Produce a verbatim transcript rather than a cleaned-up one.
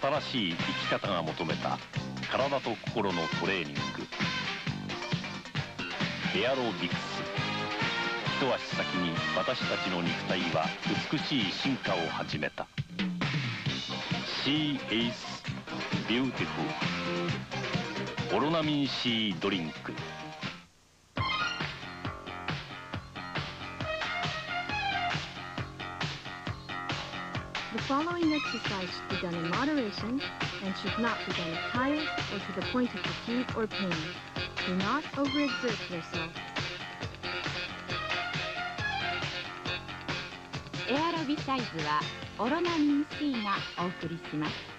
新しい生き方が求めた体と心のトレーニング。エアロビクス。一足先に私たちの肉体は美しい進化を始めた。 She is beautiful。 オロナミン C ドリンク。 The following exercise should be done in moderation and should not be done if tired or to the point of fatigue or pain. Do not overexert yourself. エアロビサイズはオロナミン C がお送りします。